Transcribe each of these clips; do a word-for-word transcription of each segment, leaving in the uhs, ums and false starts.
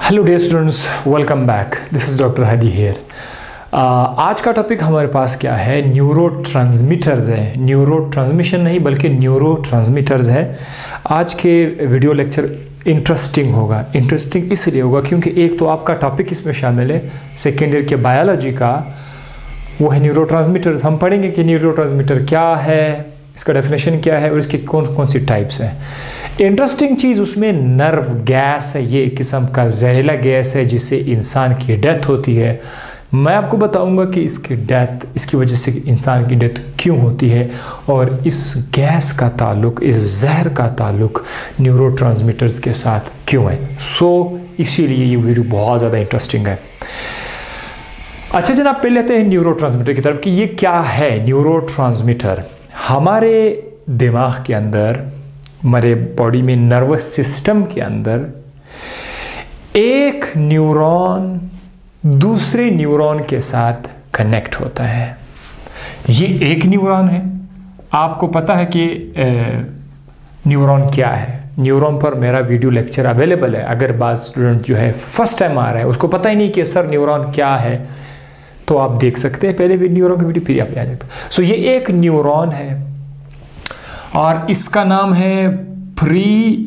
Hello dear students, welcome back. This is doctor Hadi here. आज का topic हमारे पास क्या है? न्यूरो ट्रांसमीटर्स है। न्यूरो ट्रांसमिशन नहीं बल्कि न्यूरो ट्रांसमीटर्स है। आज के वीडियो लेक्चर इंटरेस्टिंग होगा। इंटरेस्टिंग इसलिए होगा क्योंकि एक तो आपका टॉपिक इसमें शामिल है सेकेंड ईयर के बायोलॉजी का, वो है न्यूरो ट्रांसमीटर्स। हम पढ़ेंगे कि न्यूरो ट्रांसमीटर क्या है, इसका डेफिनेशन क्या है और इसकी कौन कौन सी टाइप्स हैं। इंटरेस्टिंग चीज़ उसमें नर्व गैस है। ये एक किस्म का जहरीला गैस है जिससे इंसान की डेथ होती है। मैं आपको बताऊंगा कि इसकी डेथ, इसकी वजह से इंसान की डेथ क्यों होती है और इस गैस का ताल्लुक, इस जहर का ताल्लुक न्यूरो ट्रांसमीटर्स के साथ क्यों है। सो so, इसीलिए ये वीडियो बहुत ज़्यादा इंटरेस्टिंग है। अच्छा जनाब, पहले आते हैं न्यूरो ट्रांसमीटर की तरफ कि ये क्या है। न्यूरो ट्रांसमीटर हमारे दिमाग के अंदर, हमारे बॉडी में, नर्वस सिस्टम के अंदर एक न्यूरॉन दूसरे न्यूरॉन के साथ कनेक्ट होता है। ये एक न्यूरॉन है। आपको पता है कि न्यूरॉन क्या है। न्यूरॉन पर मेरा वीडियो लेक्चर अवेलेबल है। अगर बात स्टूडेंट जो है फर्स्ट टाइम आ रहा है, उसको पता ही नहीं कि सर न्यूरॉन क्या है, तो आप देख सकते हैं पहले भी न्यूरॉन की वीडियो, फिर आप आ सकते हैं। सो ये एक न्यूरॉन है और इसका नाम है pre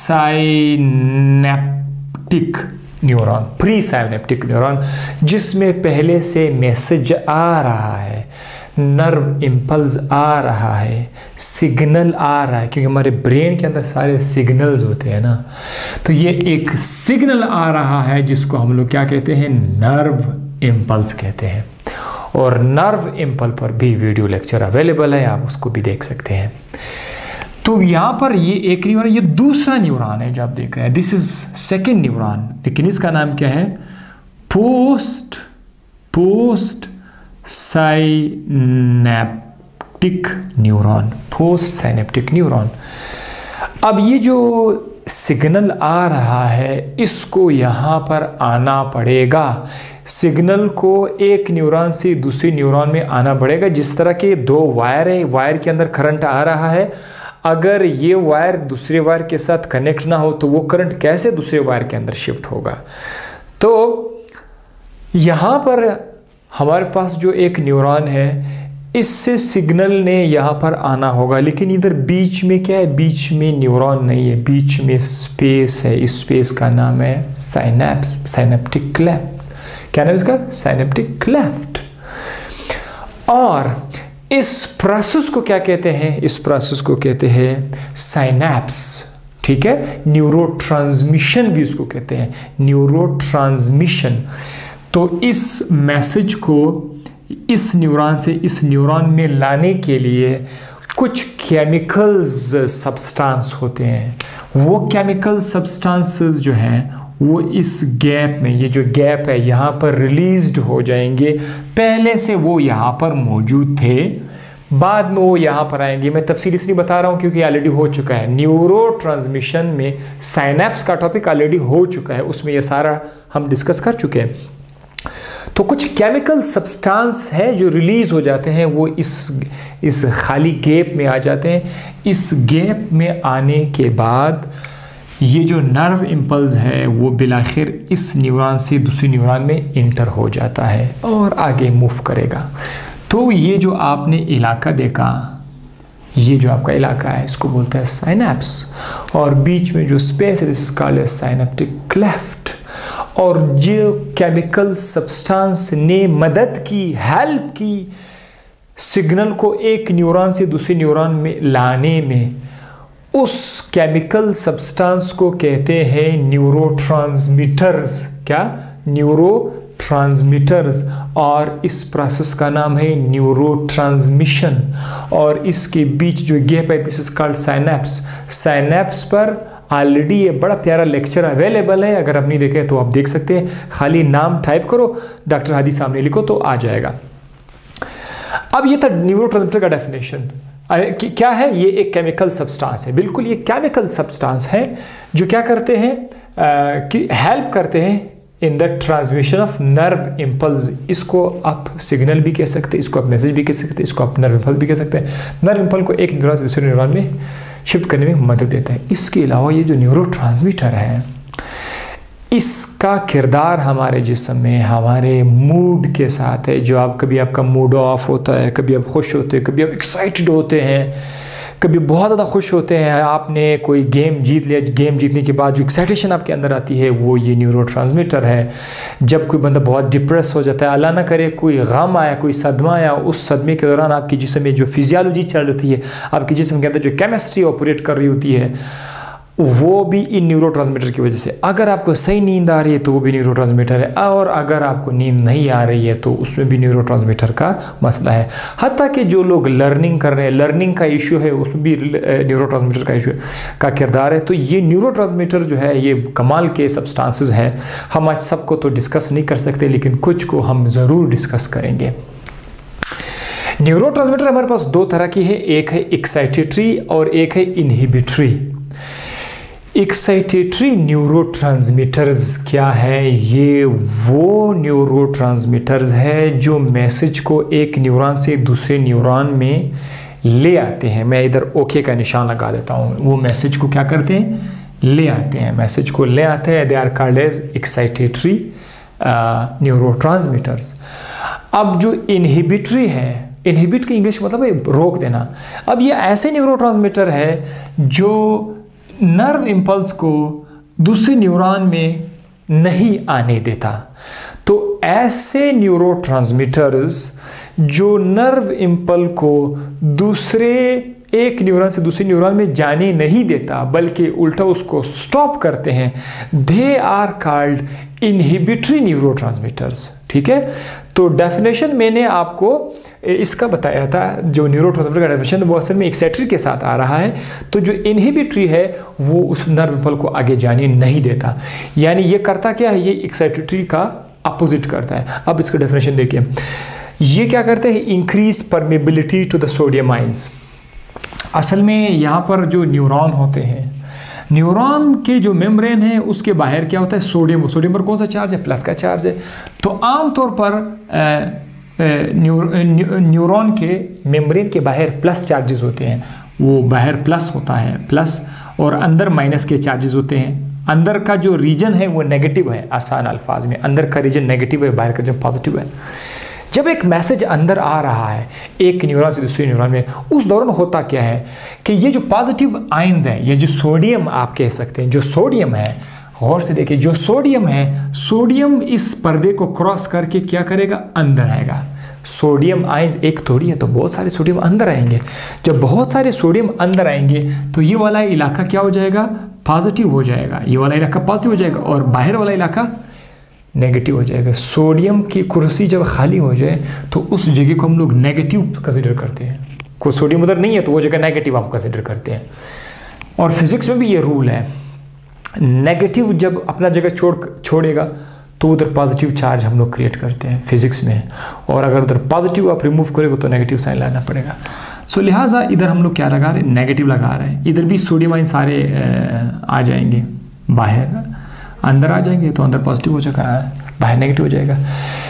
synaptic neuron. Presynaptic neuron जिसमें पहले से मैसेज आ रहा है, नर्व इम्पल्स आ रहा है, सिग्नल आ रहा है, क्योंकि हमारे ब्रेन के अंदर सारे सिग्नल्स होते हैं ना। तो ये एक सिग्नल आ रहा है जिसको हम लोग क्या कहते हैं, नर्व इम्पल्स कहते हैं। और नर्व इम्पल्स पर भी वीडियो लेक्चर अवेलेबल है, आप उसको भी देख सकते हैं। तो यहाँ पर ये एक न्यूरॉन, ये दूसरा न्यूरॉन है जो आप देख रहे हैं। दिस इज सेकेंड न्यूरॉन, लेकिन इसका नाम क्या है, post postsynaptic neuron. Postsynaptic neuron. अब ये जो सिग्नल आ रहा है इसको यहाँ पर आना पड़ेगा। सिग्नल को एक न्यूरॉन से दूसरी न्यूरॉन में आना पड़ेगा। जिस तरह के दो वायर है, वायर के अंदर करंट आ रहा है, अगर ये वायर दूसरे वायर के साथ कनेक्ट ना हो तो वो करंट कैसे दूसरे वायर के अंदर शिफ्ट होगा। तो यहाँ पर हमारे पास जो एक न्यूरॉन है, इससे सिग्नल ने यहाँ पर आना होगा, लेकिन इधर बीच में क्या है, बीच में न्यूरॉन नहीं है, बीच में स्पेस है। इस स्पेस का नाम है साइनेप्स, साइनेप्टिक क्लेफ्ट। क्या नाम है इसका, साइनेप्टिक क्लेफ्ट। और इस प्रोसेस को क्या कहते हैं, इस प्रोसेस को कहते हैं साइनेप्स। ठीक है, न्यूरो ट्रांसमिशन भी उसको कहते हैं, न्यूरो ट्रांसमिशन। तो इस मैसेज को इस न्यूरॉन से इस न्यूरॉन में लाने के लिए कुछ केमिकल्स सब्सटेंस होते हैं। वो केमिकल सब्सटेंसेस जो हैं वो इस गैप में, ये जो गैप है यहाँ पर रिलीज्ड हो जाएंगे। पहले से वो यहाँ पर मौजूद थे, बाद में वो यहाँ पर आएंगे। मैं तफसील इसलिए बता रहा हूँ क्योंकि ऑलरेडी हो चुका है। न्यूरो ट्रांसमिशन में साइनेप्स का टॉपिक ऑलरेडी हो चुका है, उसमें ये सारा हम डिस्कस कर चुके हैं। तो कुछ केमिकल सब्सटेंस है जो रिलीज हो जाते हैं, वो इस इस खाली गैप में आ जाते हैं। इस गैप में आने के बाद ये जो नर्व इम्पल्स है वो बिलाखिर इस न्यूरॉन से दूसरी न्यूरॉन में इंटर हो जाता है और आगे मूव करेगा। तो ये जो आपने इलाका देखा, ये जो आपका इलाका है, इसको बोलते हैं साइनेप्स। और बीच में जो स्पेस है, this is called as synaptic cleft. और जो केमिकल सब्सटेंस ने मदद की, हेल्प की सिग्नल को एक न्यूरॉन से दूसरे न्यूरॉन में लाने में, उस केमिकल सब्सटेंस को कहते हैं न्यूरोट्रांसमीटर्स। क्या, न्यूरोट्रांसमीटर्स। और इस प्रोसेस का नाम है न्यूरोट्रांसमिशन। और इसके बीच जो गैप है, this is called synapse. Synapse पर ऑलरेडी ये बड़ा प्यारा लेक्चर अवेलेबल है, अगर आप नहीं देखे तो आप देख सकते हैं। खाली नाम टाइप करो, डॉक्टर हादी सामने लिखो तो आ जाएगा। अब ये था न्यूरोट्रांसमीटर का डेफिनेशन। क्या है, ये एक केमिकल सब्सटेंस है। बिल्कुल, ये केमिकल सब्सटेंस है जो क्या करते हैं, आ, कि हेल्प करते हैं in the transmission of nerve impulse. इसको आप सिग्नल भी कह सकते हैं, इसको आप मैसेज भी कह सकते हैं, इसको आप नर्व इम्पल्स भी कह सकते हैं। नर्व इम्पल्स को एक न्यूरॉन से दूसरे न्यूरॉन में शिफ्ट करने में मदद देता है। इसके अलावा ये जो न्यूरोट्रांसमीटर है, इसका किरदार हमारे जिस्म में हमारे मूड के साथ है। जो आप कभी आपका मूड ऑफ होता है, कभी आप खुश होते हैं, कभी आप एक्साइटेड होते हैं, कभी बहुत ज़्यादा खुश होते हैं, आपने कोई गेम जीत लिया, गेम जीतने के बाद जो एक्साइटेशन आपके अंदर आती है वो ये न्यूरोट्रांसमीटर है। जब कोई बंदा बहुत डिप्रेस हो जाता है, अल्लाह ना करे कोई गम आया, कोई सदमा आया, उस सदमे के दौरान आपकी जिस्म में जो फिजियोलॉजी चल रही है, आपके जिस्म के अंदर जो केमिस्ट्री ऑपरेट कर रही होती है, वो भी इन न्यूरोट्रांसमीटर की वजह से। अगर आपको सही नींद आ रही है तो वो भी न्यूरोट्रांसमीटर है, और अगर आपको नींद नहीं आ रही है तो उसमें भी न्यूरोट्रांसमीटर का मसला है। हत्ता कि जो लोग लर्निंग कर रहे हैं, लर्निंग का इशू है, उसमें भी न्यूरोट्रांसमीटर का इशू का किरदार है। तो ये न्यूरोट्रांसमीटर जो है ये कमाल के सब्सटेंसेस हैं। हम आज सबको तो डिस्कस नहीं कर सकते, लेकिन कुछ को हम ज़रूर डिस्कस करेंगे। न्यूरोट्रांसमीटर हमारे पास दो तरह की है, एक है एक्साइटेटरी और एक है इनहिबिटरी। एक्साइटेटरी न्यूरोट्रांसमीटर्स क्या है? ये वो न्यूरोट्रांसमीटर्स है जो मैसेज को एक न्यूरॉन से दूसरे न्यूरॉन में ले आते हैं। मैं इधर ओके का निशान लगा देता हूँ। वो मैसेज को क्या करते हैं? ले आते हैं। मैसेज को ले आते हैं। They are called as excitatory neurotransmitters. अब जो इनहिबिटरी है, इनहिबिट की इंग्लिश मतलब है रोक देना। अब ये ऐसे न्यूरोट्रांसमीटर है जो नर्व इम्पल्स को दूसरे न्यूरॉन में नहीं आने देता। तो ऐसे न्यूरोट्रांसमीटर्स जो नर्व इम्पल को दूसरे एक न्यूरॉन से दूसरे न्यूरॉन में जाने नहीं देता, बल्कि उल्टा उसको स्टॉप करते हैं, they are called inhibitory neurotransmitters. ठीक है, तो डेफिनेशन मैंने आपको इसका बताया था, जो न्यूरोट्रांसमीटर का डेफिनेशन वो असल में एक्साइटरी के साथ आ रहा है। तो जो इनहिबिटरी है वो उस नर्व इम्पल को आगे जाने नहीं देता। यानी ये करता क्या है? ये एक्साइटेटरी का अपोजिट करता है। अब इसका डेफिनेशन देखिए, ये क्या करते हैं? Increase permeability to the sodium ions. असल में यहाँ पर जो न्यूरॉन होते हैं, न्यूरॉन के जो मेम्ब्रेन है उसके बाहर क्या होता है? सोडियम। सोडियम पर कौन सा चार्ज है? प्लस का चार्ज है। तो आमतौर पर न्यूरॉन के मेम्ब्रेन के बाहर प्लस चार्जेस होते हैं। वो बाहर प्लस होता है, प्लस, और अंदर माइनस के चार्जेस होते हैं। अंदर का जो रीजन है वो नेगेटिव है। आसान अल्फाज में अंदर का रीजन नेगेटिव है, बाहर का रीजन पॉजिटिव है। जब एक मैसेज अंदर आ रहा है एक न्यूरॉन से दूसरे न्यूरॉन में, उस दौरान होता क्या है कि ये जो पॉजिटिव आयंस हैं, ये जो सोडियम आप कह सकते हैं, जो सोडियम है, गौर से देखिए, जो सोडियम है, सोडियम इस पर्दे को क्रॉस करके क्या करेगा? अंदर आएगा। सोडियम आयंस एक थोड़ी है, तो बहुत सारे सोडियम अंदर आएंगे। जब बहुत सारे सोडियम अंदर आएंगे तो ये वाला इलाका क्या हो जाएगा? पॉजिटिव हो जाएगा। ये वाला इलाका पॉजिटिव हो जाएगा और बाहर वाला इलाका नेगेटिव हो जाएगा। सोडियम की कुर्सी जब खाली हो जाए तो उस जगह को हम लोग नेगेटिव कंसिडर करते हैं। कोई सोडियम उधर नहीं है तो वो जगह नेगेटिव आप कंसिडर करते हैं। और फिजिक्स में भी ये रूल है, नेगेटिव जब अपना जगह छोड़ छोड़ेगा तो उधर पॉजिटिव चार्ज हम लोग क्रिएट करते हैं फिजिक्स में, और अगर उधर पॉजिटिव आप रिमूव करेंगे तो नेगेटिव साइन लाना पड़ेगा। सो लिहाजा इधर हम लोग क्या लगा रहे हैं? नेगेटिव लगा रहे हैं। इधर भी सोडियम आयन सारे आ जाएंगे, बाहर अंदर आ जाएंगे तो अंदर पॉजिटिव हो जाएगा, बाहर नेगेटिव हो जाएगा।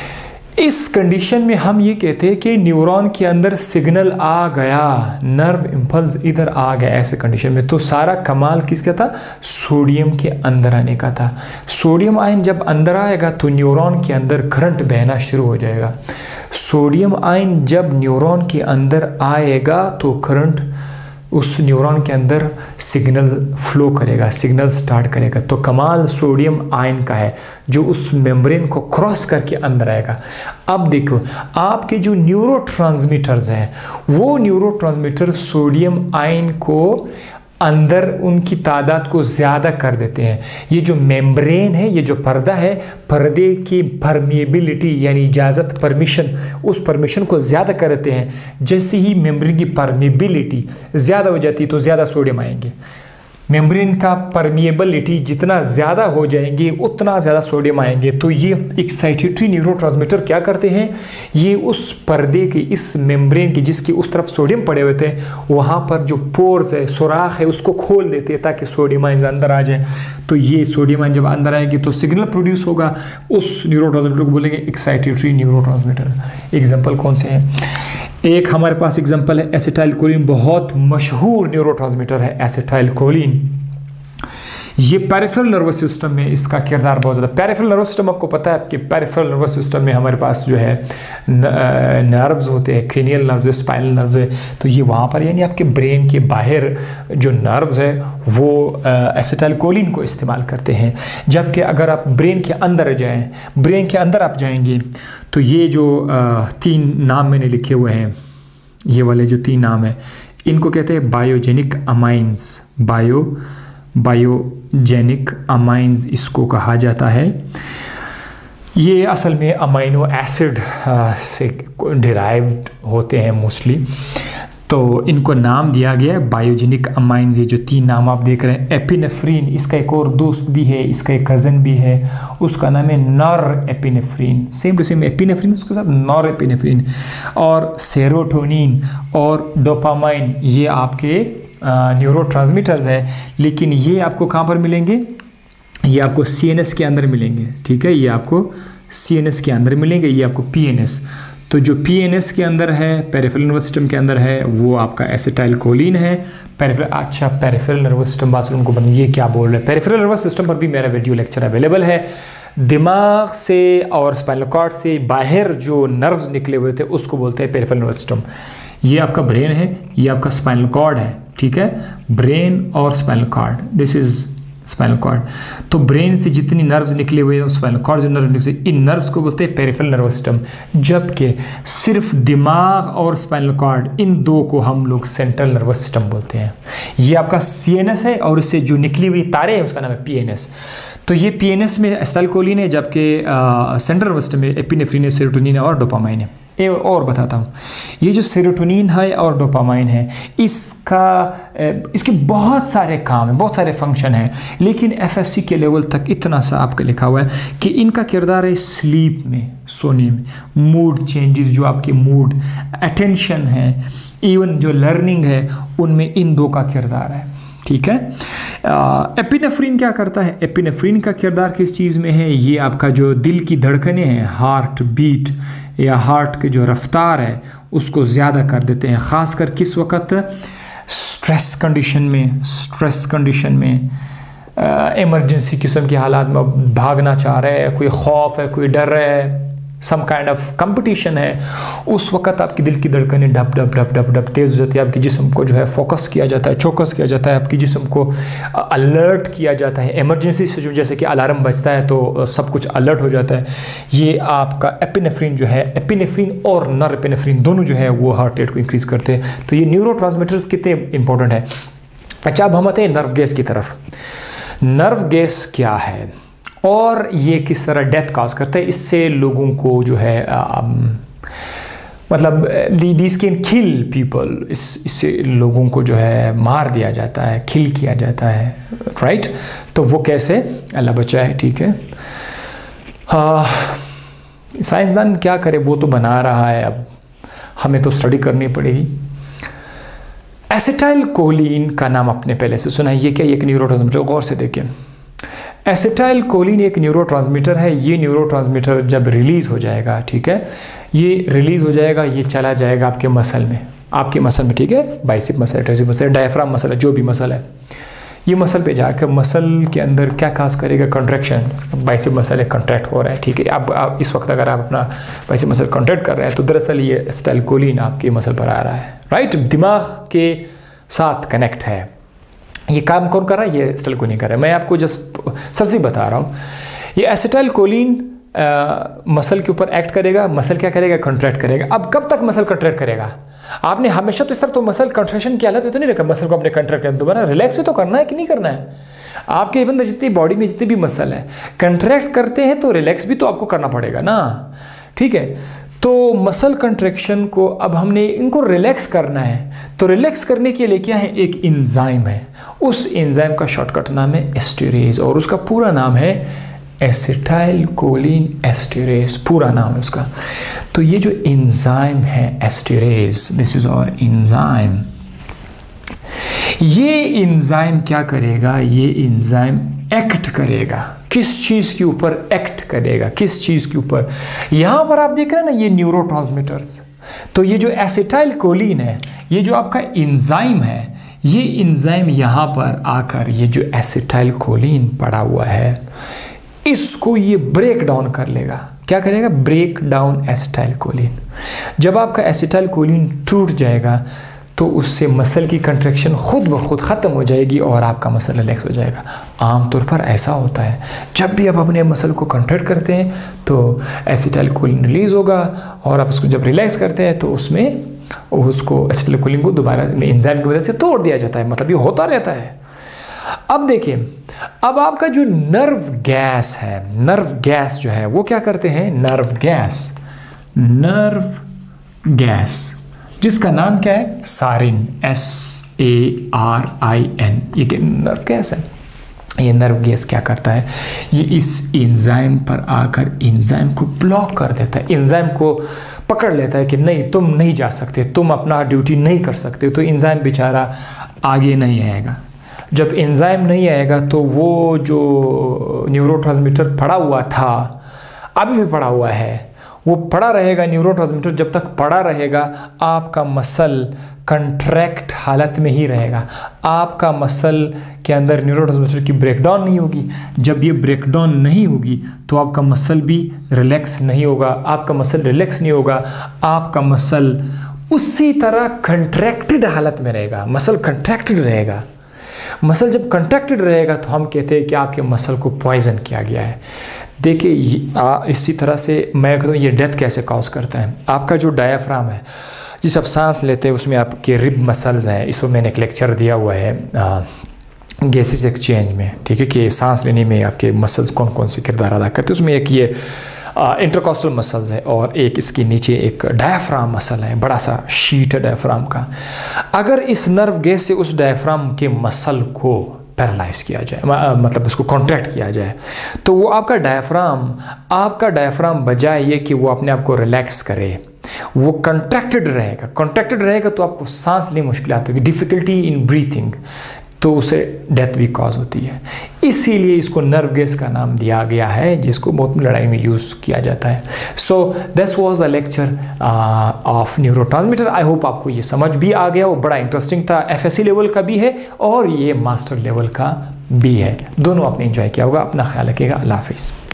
इस कंडीशन में हम ये कहते हैं कि न्यूरॉन के अंदर सिग्नल आ गया, नर्व इम्पल्स इधर आ गया। ऐसे कंडीशन में तो सारा कमाल किसका था? सोडियम के अंदर आने का था। सोडियम आयन जब अंदर आएगा तो न्यूरॉन के अंदर करंट बहना शुरू हो जाएगा। सोडियम आयन जब न्यूरॉन के अंदर आएगा तो करंट उस न्यूरॉन के अंदर सिग्नल फ्लो करेगा, सिग्नल स्टार्ट करेगा। तो कमाल सोडियम आयन का है जो उस मेम्ब्रेन को क्रॉस करके अंदर आएगा। अब देखो, आपके जो न्यूरोट्रांसमीटर्स हैं वो न्यूरोट्रांसमीटर सोडियम आयन को अंदर उनकी तादाद को ज़्यादा कर देते हैं। ये जो मेम्ब्रेन है, ये जो पर्दा है, पर्दे की परमिएबिलिटी यानी इजाज़त, परमिशन, उस परमिशन को ज़्यादा कर देते हैं। जैसे ही मेम्ब्रेन की परमिएबिलिटी ज़्यादा हो जाती है तो ज़्यादा सोडियम आएंगे। मेम्ब्रेन का परमिएबिलिटी जितना ज़्यादा हो जाएंगे उतना ज़्यादा सोडियम आएंगे। तो ये एक्साइटेटरी न्यूरोट्रांसमीटर क्या करते हैं? ये उस पर्दे के, इस मेम्ब्रेन की जिसकी उस तरफ सोडियम पड़े हुए थे, वहाँ पर जो पोर्स है, सुराख है, उसको खोल देते हैं ताकि सोडियम आयन अंदर आ जाए। तो ये सोडियम आयन जब अंदर आएगी तो सिग्नल प्रोड्यूस होगा, उस न्यूरोट्रांसमीटर को बोलेंगे एक्साइटेटरी न्यूरोट्रांसमीटर। एग्जाम्पल कौन से हैं? एक हमारे पास एग्जांपल है एसिटाइल कोलिन, बहुत मशहूर न्यूरोट्रांसमीटर है एसिटाइल कोलिन। ये पेरिफेरल नर्वस सिस्टम में इसका किरदार बहुत ज़्यादा। पेरिफेरल नर्वस सिस्टम आपको पता है कि पेरिफेरल नर्वस सिस्टम में हमारे पास जो है नर्व्स होते हैं, क्रेनियल नर्व्स है, स्पाइनल नर्व्स है, तो ये वहाँ पर यानी आपके ब्रेन के बाहर जो नर्व्स है वो एसिटाइलकोलिन को इस्तेमाल करते हैं। जबकि अगर आप ब्रेन के अंदर जाएँ, ब्रेन के अंदर आप जाएंगे तो ये जो तीन नाम मैंने लिखे हुए हैं, ये वाले जो तीन नाम हैं, इनको कहते हैं biogenic amines. Bio biogenic amines इसको कहा जाता है। ये असल में अमाइनो एसिड से डिराइव्ड होते हैं मोस्टली, तो इनको नाम दिया गया है बायोजेनिक अमाइंस। ये जो तीन नाम आप देख रहे हैं, एपिनेफ्रीन, इसका एक और दोस्त भी है, इसका एक कज़न भी है, उसका नाम है norepinephrine. Same to same epinephrine, उसके साथ नॉर एपिनेफ्रीन। और सेरोटोनिन और डोपामाइन ये आपके न्यूरोट्रांसमीटर्स है, लेकिन ये आपको कहाँ पर मिलेंगे? ये आपको सी एन एस के अंदर मिलेंगे, ठीक है। ये आपको सी एन एस के अंदर मिलेंगे, ये आपको पी एन एस। तो जो पी एन एस के अंदर है, पेरिफेरल नर्वस सिस्टम के अंदर है, वो आपका एसिटाइलकोलिन है। पेरिफेरल, अच्छा पेरिफेरल नर्वस सिस्टम बात उनको बन, ये क्या बोल रहे हैं? पेरिफेरल नर्वस सिस्टम पर भी मेरा वीडियो लेक्चर अवेलेबल है। दिमाग से और स्पाइनल कॉर्ड से बाहर जो नर्व्स निकले हुए थे उसको बोलते हैं पेरिफेरल नर्वस सिस्टम। ये आपका ब्रेन है, ये आपका स्पाइनल कॉर्ड है, ठीक है। ब्रेन और spinal cord, this is spinal cord. तो ब्रेन से जितनी नर्व्स निकले हुए हैं, स्पाइनल कॉर्ड जो नर्व निकले, इन नर्व्स को बोलते हैं पेरिफेरल नर्वस सिस्टम। जबकि सिर्फ दिमाग और स्पाइनल कॉर्ड, इन दो को हम लोग सेंट्रल नर्वस सिस्टम बोलते हैं। ये आपका सी एन एस है और इससे जो निकली हुई तारे हैं उसका नाम है पी एन एस। तो ये पी एन एस में एसिटाइलकोलिन है, जबकि सेंट्रल नर्वस सिस्टम में एपिनेफ्रिन है, सेरोटोनिन है और डोपामाइन है। ए और बताता हूँ, ये जो सेरोटोनिन है और डोपामाइन है, इसका इसके बहुत सारे काम हैं, बहुत सारे फंक्शन हैं, लेकिन एफ एस सी के लेवल तक इतना सा आपका लिखा हुआ है कि इनका किरदार है स्लीप में, सोने में, मूड चेंजेस, जो आपके मूड, अटेंशन है, इवन जो लर्निंग है, उनमें इन दो का किरदार है, ठीक है। एपिनेफ्रिन क्या करता है? एपिनेफ्रिन का किरदार किस चीज़ में है? ये आपका जो दिल की धड़कनें हैं, हार्ट बीट या हार्ट की जो रफ्तार है उसको ज़्यादा कर देते हैं, ख़ासकर किस वक्त? स्ट्रेस कंडीशन में। स्ट्रेस कंडीशन में, इमरजेंसी किस्म के हालात में, भागना चाह रहे हैं, कोई खौफ है, कोई डर है, सम काइंड ऑफ कंपटीशन है, उस वक्त आपकी दिल की धड़कनें ढप ढप ढप ढप ढप तेज़ हो जाती है। आपके जिस्म को जो है फोकस किया जाता है, चौकस किया जाता है, आपके जिस्म को अलर्ट किया जाता है। इमरजेंसी सिचुएशन जैसे कि अलार्म बजता है तो सब कुछ अलर्ट हो जाता है। ये आपका एपिनेफ्रिन जो है, एपिनेफ्रिन और नॉर एपिनेफ्रिन दोनों जो है वो हार्ट रेट को इंक्रीज़ करते हैं। तो ये न्यूरोट्रांसमीटर्स कितने इंपॉर्टेंट है। अच्छा, अब हम आते हैं नर्व गैस की तरफ। नर्व गैस क्या है और ये किस तरह डेथ काज करता है? इससे लोगों को जो है आ, मतलब दीज कैन किल पीपल, इस इससे लोगों को जो है मार दिया जाता है, किल किया जाता है, राइट। तो वो कैसे? अल्लाह बचाए, ठीक है। साइंसदान क्या करे, वो तो बना रहा है, अब हमें तो स्टडी करनी पड़ेगी। एसिटाइलकोलिन का नाम आपने पहले से सुना है, ये क्या? एक न्यूरोट्रांसमीटर, गौर से देखें। एसिटाइलकोलिन एक न्यूरोट्रांसमीटर है। ये न्यूरोट्रांसमीटर जब रिलीज़ हो जाएगा, ठीक है, ये रिलीज़ हो जाएगा, ये चला जाएगा आपके मसल में, आपके मसल में, ठीक है, bicep muscle, tricep muscle, diaphragm muscle है, जो भी मसल है, ये मसल पे जाकर मसल के अंदर क्या खास करेगा? कंट्रैक्शन। बाइसेप मसल है, कंट्रैक्ट हो रहा है, ठीक है। अब आप इस वक्त अगर आप अपना बाइसेप मसल कंट्रैक्ट कर रहे हैं तो दरअसल ये एसिटाइलकोलिन आपके मसल पर आ रहा है, राइट। दिमाग के साथ कनेक्ट है, ये काम कौन कर रहा है? ये एसिटाइलकोलिन कर रहा है। मैं आपको जस्ट सरसी बता रहा हूँ। ये एसिटाइलकोलिन मसल के ऊपर एक्ट करेगा, मसल क्या करेगा? कंट्रैक्ट करेगा। अब कब तक मसल कंट्रैक्ट करेगा? आपने हमेशा तो इस तरह तो मसल कंट्रैक्शन की हालत में तो नहीं रखा, मसल को आपने कंट्रैक्ट करना, दोबारा रिलैक्स भी तो करना है कि नहीं करना है? आपके इवन जितनी बॉडी में जितनी भी मसल है, कंट्रैक्ट करते हैं तो रिलैक्स भी तो आपको करना पड़ेगा ना, ठीक है। तो मसल कंट्रैक्शन को अब हमने इनको रिलैक्स करना है, तो रिलैक्स करने के लिए क्या है? एक एंजाइम है, उस एंजाइम का शॉर्टकट नाम है एस्टरेज और उसका पूरा नाम है एसिटाइलकोलिन एस्टरेज, पूरा नाम है उसका। तो ये जो एंजाइम है esterase, this is our enzyme, ये एंजाइम क्या करेगा? ये एंजाइम एक्ट करेगा, किस चीज़ के ऊपर एक्ट करेगा? किस चीज़ के ऊपर? यहाँ पर आप देख रहे हैं ना, ये न्यूरोट्रांसमीटर्स। तो ये जो एसिटाइलकोलिन है, ये जो आपका एंजाइम है, ये एंजाइम यहाँ पर आकर ये जो एसिटाइलकोलिन पड़ा हुआ है इसको ये ब्रेक डाउन कर लेगा। क्या करेगा? Break down acetylcholine. जब आपका एसिटाइलकोलिन टूट जाएगा तो उससे मसल की कंट्रैक्शन खुद ब खुद ख़त्म हो जाएगी और आपका मसल रिलैक्स हो जाएगा। आमतौर पर ऐसा होता है, जब भी आप अपने मसल को कंट्रैक्ट करते हैं तो एसिटाइलकोलिन रिलीज़ होगा और आप उसको जब रिलैक्स करते हैं तो उसमें उसको एसिटाइलकोलिन को दोबारा एंजाइम की वजह से तोड़ दिया जाता है। मतलब ये होता रहता है। अब देखिए, अब आपका जो नर्व गैस है, नर्व गैस जो है वो क्या करते हैं? नर्व गैस, नर्व गैस जिसका नाम क्या है? Sarin, S A R I N. ये नर्व गैस है। ये नर्व गैस क्या करता है? ये इस एंजाइम पर आकर एंजाइम को ब्लॉक कर देता है, एंजाइम को पकड़ लेता है कि नहीं तुम नहीं जा सकते, तुम अपना ड्यूटी नहीं कर सकते। तो एंजाइम बेचारा आगे नहीं आएगा। जब एंजाइम नहीं आएगा तो वो जो न्यूरोट्रांसमीटर पड़ा हुआ था, अभी भी पड़ा हुआ है, वो पड़ा रहेगा। न्यूरोट्रांसमीटर जब तक पड़ा रहेगा आपका मसल कंट्रैक्ट हालत में ही रहेगा। आपका मसल के अंदर न्यूरोट्रांसमीटर की ब्रेकडाउन नहीं होगी। जब ये ब्रेकडाउन नहीं होगी तो आपका मसल भी रिलैक्स नहीं होगा। आपका मसल रिलैक्स नहीं होगा, आपका मसल उसी तरह कंट्रैक्टेड हालत में रहेगा। मसल कंट्रैक्टेड रहेगा। मसल जब कंट्रैक्टेड रहेगा तो हम कहते हैं कि आपके मसल को पॉइजन किया गया है। देखिए इसी तरह से मैं कहता हूँ ये डेथ कैसे कॉज करता है। आपका जो डायाफ्राम है जिस आप सांस लेते हैं उसमें आपके रिब मसल्स हैं। इस पर मैंने एक लेक्चर दिया हुआ है गैसेस एक्सचेंज में, ठीक है, कि सांस लेने में आपके मसल्स कौन कौन से किरदार अदा करते हैं। उसमें एक ये इंटरकॉस्टल मसल्स है और एक इसके नीचे एक डायाफ्राम मसल है, बड़ा सा शीट है डायाफ्राम का। अगर इस नर्व गैस से उस डायाफ्राम के मसल को पैरालाइज किया जाए, मतलब उसको कॉन्ट्रैक्ट किया जाए, तो वो आपका डायाफ्राम आपका डायाफ्राम बजाय ये कि वो अपने आप को रिलैक्स करे, वो कंट्रैक्टेड रहेगा। कंट्रैक्टेड रहेगा तो आपको सांस लेने मुश्किल आती होगी, डिफ़िकल्टी इन ब्रीथिंग, तो उसे डेथ भी कॉज होती है। इसीलिए इसको नर्व गैस का नाम दिया गया है, जिसको बहुत लड़ाई में यूज़ किया जाता है। So this was the lecture of neurotransmitter. I hope आपको ये समझ भी आ गया। वो बड़ा इंटरेस्टिंग था, एफएससी लेवल का भी है और ये मास्टर लेवल का भी है। दोनों आपने एंजॉय किया होगा। अपना ख्याल रखिएगा। अल्लाह हाफिज़।